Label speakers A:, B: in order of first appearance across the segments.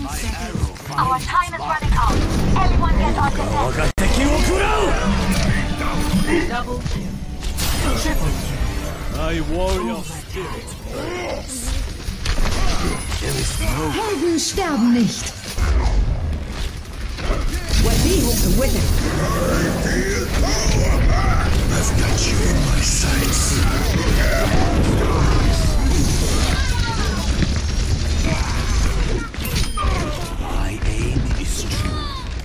A: Our time is running out. Everyone get on the deck.
B: Double kill. Triple kill.
C: I warrior spirit. There is no
D: Helden sterben nicht.
B: What he who can witness.
C: I've got you in my sights. My aim is true.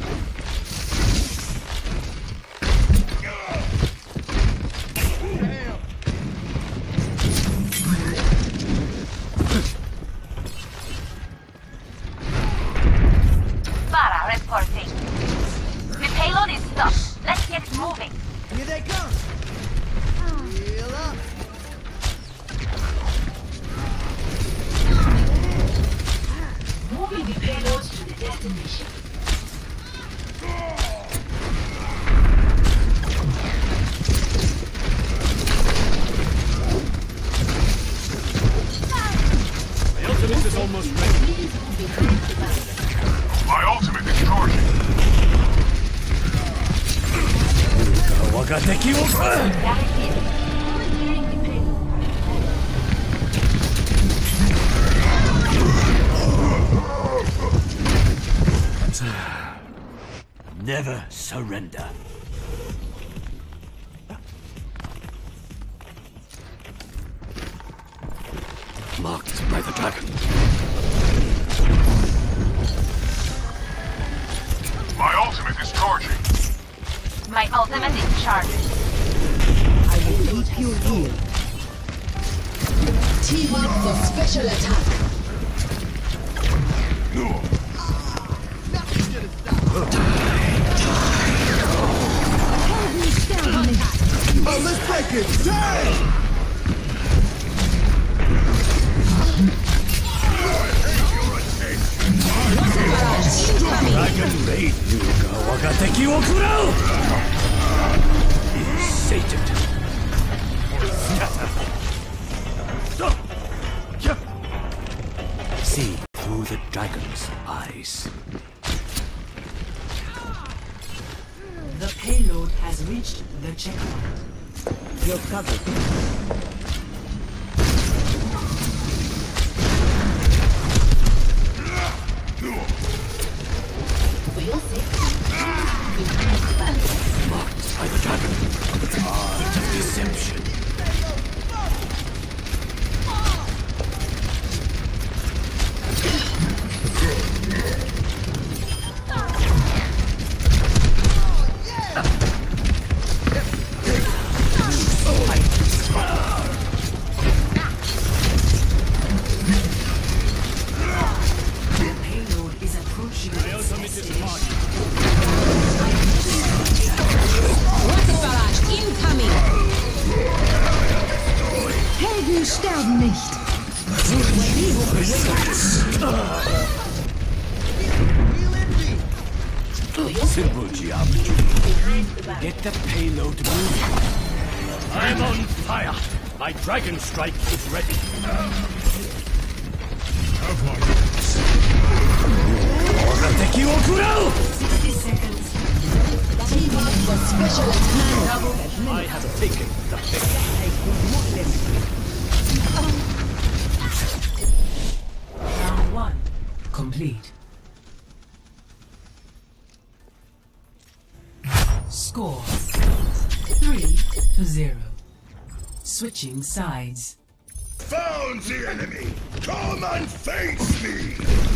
A: Vara reporting. The payload is stopped. Let's get moving.
E: Here they come! Heal up!
B: Moving the payloads to the destination.
C: My ultimate is almost ready.
F: My ultimate is charging.
C: Never surrender. Marked by the dragon.
F: My ultimate is charging.
A: My ultimate is charged.
B: I will keep you here.
D: Team up for special attack.
E: Nothing's gonna stop!
D: Helden sterben nicht.
E: Oh, let's break it! Damn!
C: Dragon Raid Yuga Wagateki Okurao! Is sated. See through the dragon's eyes.
B: The payload has reached the checkpoint. You're covered.
C: Marked by the dragon. Art of deception.
B: Payload is approaching.
D: Incoming. Helden sterben nicht.
C: Simple geometry. Get the payload moving. I'm on fire. My dragon strike is ready. Wagateki Okurao!
B: 60 seconds.
D: Team up for special attack.
C: I have taken the bait.
B: Round 1 complete. Score 3-0. Switching sides.
F: Found the enemy! Come and face me!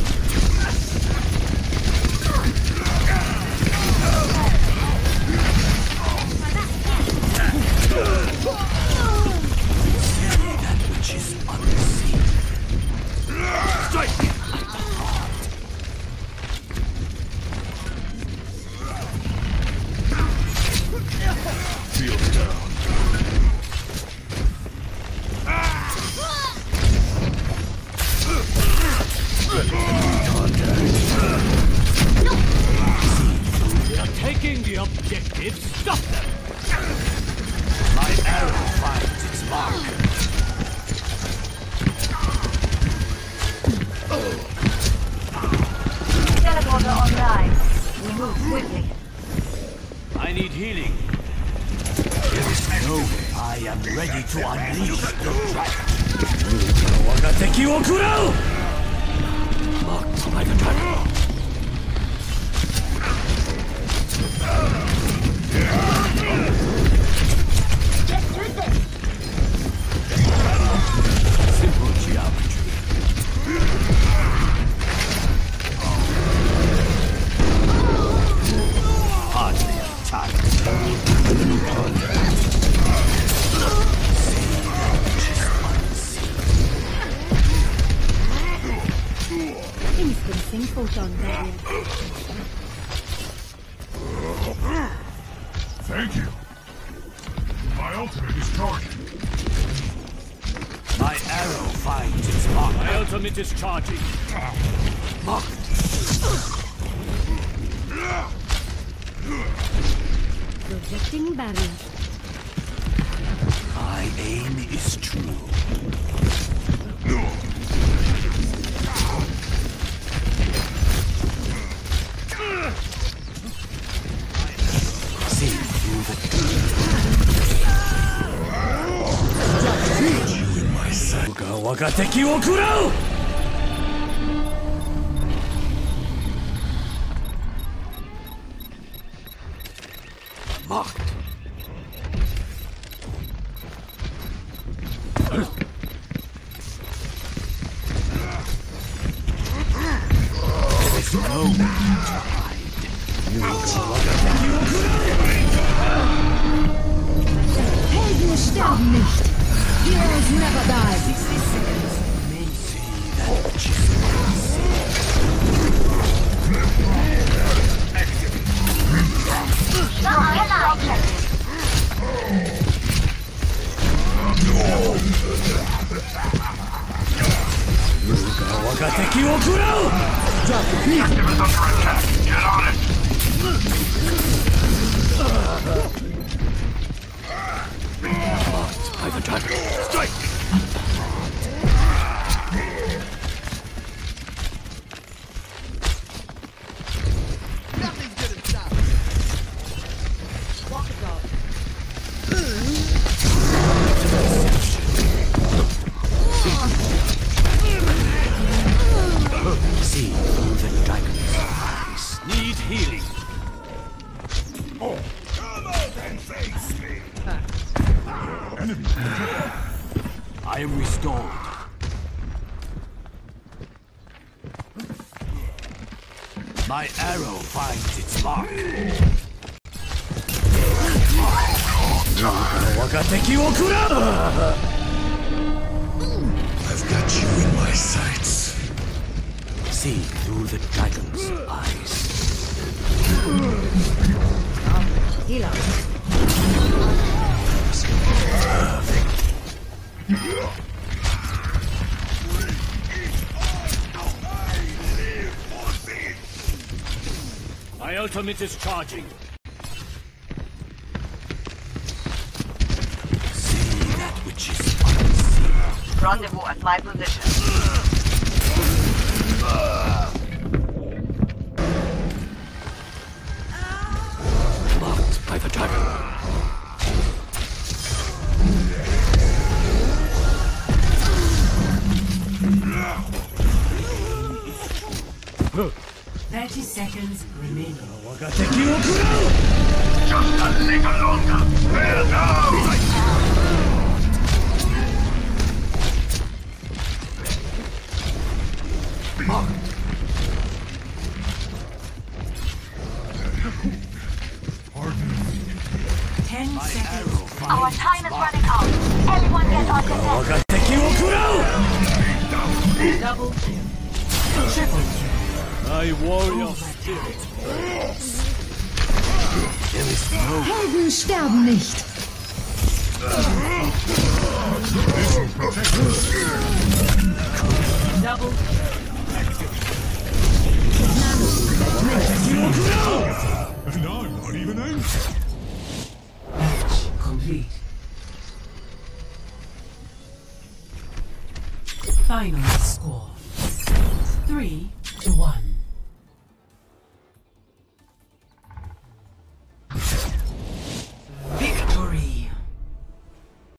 C: That which is unseen. Strike!
F: Field down.
C: They are taking the objective. Stop them! My arrow fire. ready to unleash the dragon. Wagateki wo kurau! Marked by the dragon. Simple geometry. Hardly a time.
D: Instancing photon barrier.
F: Thank you. My ultimate is charging.
C: My arrow finds its mark. My ultimate is charging. Marked.
D: Projecting barrier.
C: My aim is true. See through the you in my sight. Wagateki wo kurau! Marked. There is no way to hide.
D: Helden sterben nicht. Heroes never die.
C: See that which is Wagateki wo kurau!
F: Objective is under attack. Get on it.
C: Marked by the dragon. Strike!
E: Nothing's gonna stop. Walk it off.
C: See through the dragon's eyes. Need healing.
F: Come out and face me. Enemy.
C: I am restored. My arrow finds its mark. Wagateki wo kurau!
F: I've got you in my sights.
C: See through the dragon's eyes.
D: Healer.
C: My ultimate is charging. See that which is unseen.
A: Rendezvous at my position.
C: Marked by the dragon.
B: Huh. 30 seconds remaining.
C: Wagateki wo kurau!
F: Just a little longer. Well done.
C: Marked.
F: Pardon me.
B: 10
C: My
B: seconds.
C: arrow
A: Our
C: finds
A: time
C: its
A: is
C: mark.
A: running out. Everyone get on the deck.
C: Wagateki wo kurau!
B: Double kill. Triple kill.
C: My warrior spirit. There is no
D: Helden sterben nicht.
B: Double
F: And I'm not even angry.
B: match complete. Final score 3-1.